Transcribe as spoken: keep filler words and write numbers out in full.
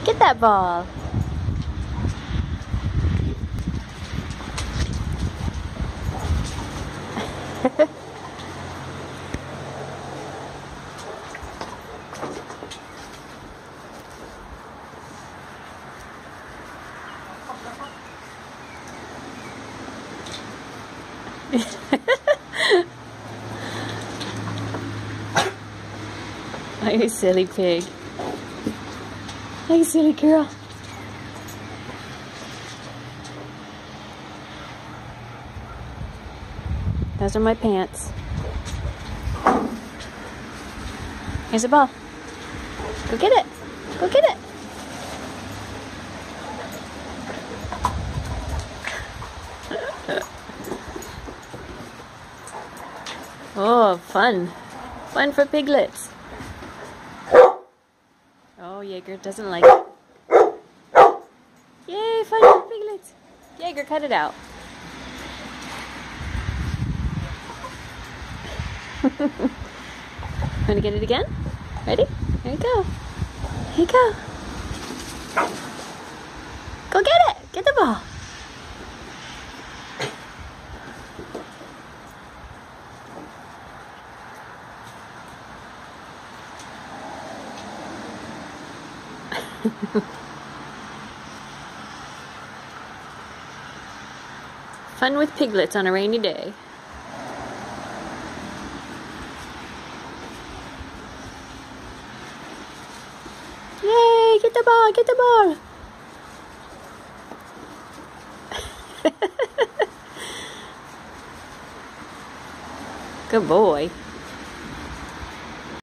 Get that ball. Oh, you silly pig. Oh, you silly girl. Those are my pants. Here's a ball. Go get it. Go get it. Oh, fun. Fun for piglets. Oh, Jaeger doesn't like it. Yay, fun for piglets. Jaeger, cut it out. Want to get it again? Ready? There you go. Here you go. Go get it. Get the ball. Fun with piglets on a rainy day. Yay! Get the ball! Get the ball! Good boy.